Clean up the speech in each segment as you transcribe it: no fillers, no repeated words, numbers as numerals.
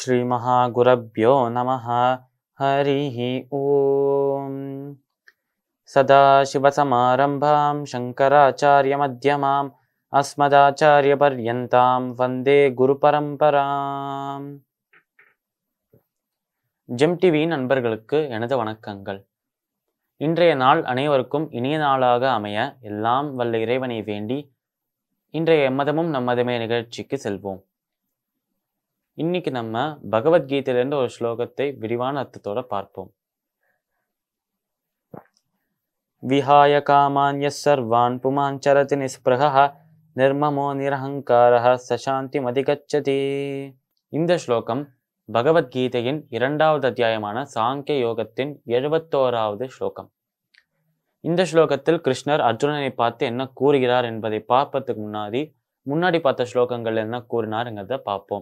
ஸ்ரீ மகாகுரப்யோ நமஹ. ஹரிஹி ஓம். சதாசிவசமாரம்பாம் சங்கராச்சாரிய மத்யமாம் அஸ்மதாச்சாரிய பர்யந்தாம் வந்தே குரு பரம்பராம். ஜெம் டிவி நண்பர்களுக்கு எனது வணக்கங்கள். இன்றைய நாள் அனைவருக்கும் இனிய நாளாக அமைய எல்லாம் வல்ல இறைவனை வேண்டி இன்றைய எம்மதமும் நம்மதமே நிகழ்ச்சிக்கு செல்வோம். இன்னைக்கு நம்ம பகவத்கீதையிலிருந்து ஒரு ஸ்லோகத்தை விரிவான அர்த்தத்தோட பார்ப்போம். விஹாய காமான்ய சர்வான் புமாஞ்சரதி நிஸ்பிருஹ நிர்மமோ நிரஹங்காரஹ சசாந்தி மதிகச்சதி. இந்த ஸ்லோகம் பகவத்கீதையின் 2வது அத்தியாயமான சாங்கிய யோகத்தின் 71வது ஸ்லோகம். இந்த ஸ்லோகத்தில் கிருஷ்ணர் அர்ஜுனனை பார்த்து என்ன கூறுகிறார் என்பதை பார்ப்பதற்கு முன்னாடி பார்த்த ஸ்லோகங்கள் என்ன கூறினார்ங்கிறத பார்ப்போம்.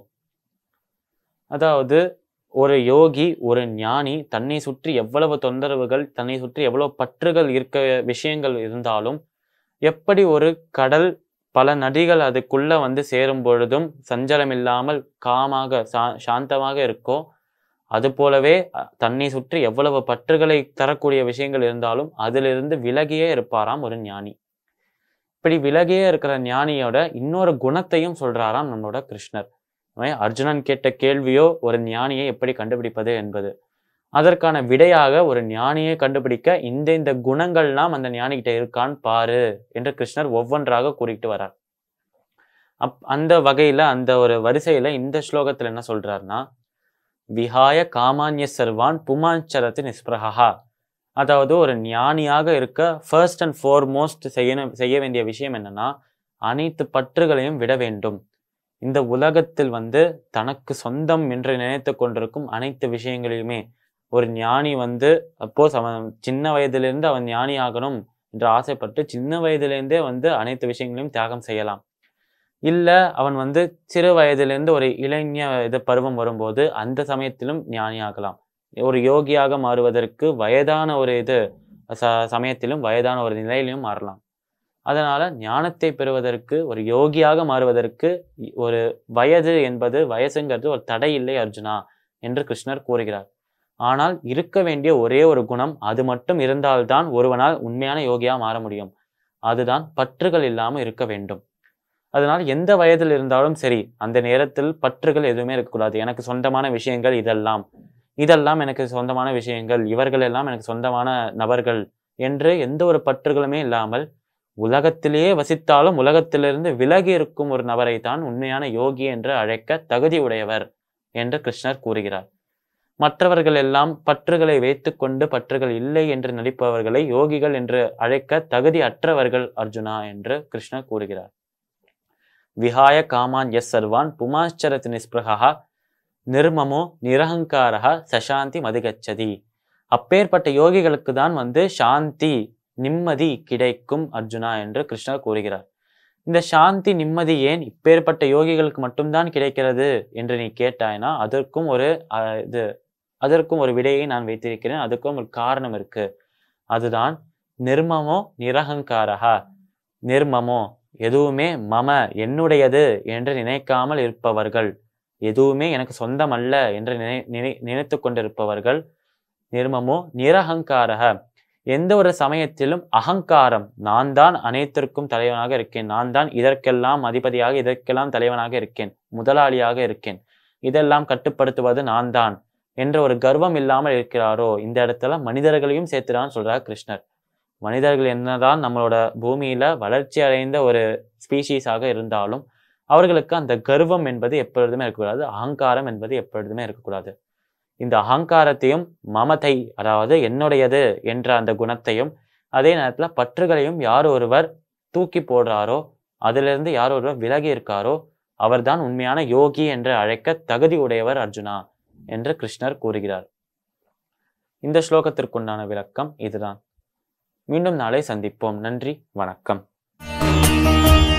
அதாவது ஒரு யோகி, ஒரு ஞானி தன்னை சுற்றி எவ்வளவு தொந்தரவுகள், தன்னை சுற்றி எவ்வளவு பற்றுகள் இருக்க விஷயங்கள் இருந்தாலும், எப்படி ஒரு கடல் பல நதிகள் அதுக்குள்ள சேரும் பொழுதும் சஞ்சலம் இல்லாமல் காமாக சாந்தமாக இருக்கோ, அது போலவே தன்னை சுற்றி எவ்வளவு பற்றுகளை தரக்கூடிய விஷயங்கள் இருந்தாலும் அதிலிருந்து விலகியே இருப்பாராம் ஒரு ஞானி. இப்படி விலகியே இருக்கிற ஞானியோட இன்னொரு குணத்தையும் சொல்றாராம் நம்மளோட கிருஷ்ணர். அர்ஜுனன் கேட்ட கேள்வியோ ஒரு ஞானியை எப்படி கண்டுபிடிப்பது என்பது. அதற்கான விடையாக ஒரு ஞானியை கண்டுபிடிக்க இந்த குணங்கள்லாம் அந்த ஞானிகிட்ட இருக்கான்னு பாரு என்று கிருஷ்ணர் ஒவ்வொன்றாக கூறிட்டு வரார். அந்த வகையில அந்த ஒரு வரிசையில இந்த ஸ்லோகத்துல என்ன சொல்றாருன்னா, விஹாய காமான்ய சர்வான் புமாஞ்சரதி நிஸ்பிருஹா. அதாவது ஒரு ஞானியாக இருக்க ஃபர்ஸ்ட் அண்ட் ஃபார்மோஸ்ட் செய்ய வேண்டிய விஷயம் என்னன்னா, அனைத்து பற்றுகளையும் விட வேண்டும். இந்த உலகத்தில் தனக்கு சொந்தம் என்று நினைத்து கொண்டிருக்கும் அனைத்து விஷயங்களையுமே ஒரு ஞானி அப்போஸ் அவன் சின்ன வயதிலிருந்து அவன் ஞானி ஆகணும் என்று ஆசைப்பட்டு சின்ன வயதிலிருந்தே அனைத்து விஷயங்களையும் தியாகம் செய்யலாம். இல்ல அவன் சிறு வயதிலிருந்து ஒரு இளைஞ பருவம் வரும்போது அந்த சமயத்திலும் ஞானி ஆகலாம். ஒரு யோகியாக மாறுவதற்கு வயதான ஒரு சமயத்திலும் வயதான ஒரு நிலையிலும் மாறலாம். அதனால ஞானத்தை பெறுவதற்கு, ஒரு யோகியாக மாறுவதற்கு ஒரு வயசுங்கிறது ஒரு தடை இல்லை அர்ஜுனா என்று கிருஷ்ணர் கூறுகிறார். ஆனால் இருக்க வேண்டிய ஒரே ஒரு குணம், அது மட்டும் இருந்தால்தான் ஒருவனால் உண்மையான யோகியா மாற முடியும். அதுதான் பற்றுகள் இல்லாமல் இருக்க வேண்டும். அதனால் எந்த வயதில் இருந்தாலும் சரி, அந்த நேரத்தில் பற்றுகள் எதுவுமே இருக்கக்கூடாது. எனக்கு சொந்தமான விஷயங்கள் இதெல்லாம் எனக்கு சொந்தமான விஷயங்கள், இவர்கள் எல்லாம் எனக்கு சொந்தமான நபர்கள் என்று எந்த ஒரு பற்றுகளுமே இல்லாமல் உலகத்திலேயே வசித்தாலும் உலகத்திலிருந்து விலகி இருக்கும் ஒரு நபரை தான் உண்மையான யோகி என்று அழைக்க தகுதி உடையவர் என்று கிருஷ்ணர் கூறுகிறார். மற்றவர்கள் எல்லாம் பற்றுகளை வைத்துக்கொண்டு பற்றுகள் இல்லை என்று நடிப்பவர்களை யோகிகள் என்று அழைக்க தகுதி அற்றவர்கள் அர்ஜுனா என்று கிருஷ்ணர் கூறுகிறார். விஹாய காமான் எஸ் சர்வான் புமாச்சரத் நிஸ்பிருஹா நிர்மமோ நிரஹங்காரஹ சசாந்தி மதிகச்சதி. அப்பேற்பட்ட யோகிகளுக்கு தான் சாந்தி, நிம்மதி கிடைக்கும் அர்ஜுனா என்று கிருஷ்ணர் கூறுகிறார். இந்த சாந்தி நிம்மதி ஏன் இப்பேற்பட்ட யோகிகளுக்கு மட்டும்தான் கிடைக்கிறது என்று நீ கேட்டாய்னா அதற்கும் ஒரு விடையை நான் வைத்திருக்கிறேன். அதுக்கும் ஒரு காரணம் இருக்கு. அதுதான் நிர்மமோ நிரஹங்காரஹா. நிர்மமோ எதுவுமே மம என்னுடையது என்று நினைக்காமல் இருப்பவர்கள், எதுவுமே எனக்கு சொந்தம் அல்ல என்று நினைத்து கொண்டிருப்பவர்கள். நிர்மமோ நிரஹங்காரஹ. எந்த ஒரு சமயத்திலும் அகங்காரம், நான் தான் அனைத்திற்கும் தலைவனாக இருக்கேன், நான் தான் இதற்கெல்லாம் அதிபதியாக, இதற்கெல்லாம் தலைவனாக இருக்கேன், முதலாளியாக இருக்கேன், இதெல்லாம் கட்டுப்படுத்துவது நான் தான் என்ற ஒரு கர்வம் இல்லாமல் இருக்கிறாரோ, இந்த இடத்துல மனிதர்களையும் சேர்த்துதான் சொல்றார் கிருஷ்ணர். மனிதர்கள் என்னதான் நம்மளோட பூமியில வளர்ச்சி அடைந்த ஒரு ஸ்பீஷீஸாக இருந்தாலும் அவர்களுக்கு அந்த கர்வம் என்பது எப்பொழுதுமே இருக்கக்கூடாது, அகங்காரம் என்பது எப்பொழுதுமே இருக்கக்கூடாது. இந்த அகங்காரத்தையும் மமதை, அதாவது என்னுடையது என்ற அந்த குணத்தையும், அதே நேரத்துல பற்றுகளையும் யார் ஒருவர் தூக்கி போடுறாரோ, அதிலிருந்து யார் ஒருவர் விலகி இருக்காரோ அவர்தான் உண்மையான யோகி என்று அழைக்க தகுதி உடையவர் அர்ஜுனா என்று கிருஷ்ணர் கூறுகிறார். இந்த ஸ்லோகத்திற்குண்டான விளக்கம் இதுதான். மீண்டும் நாளை சந்திப்போம். நன்றி, வணக்கம்.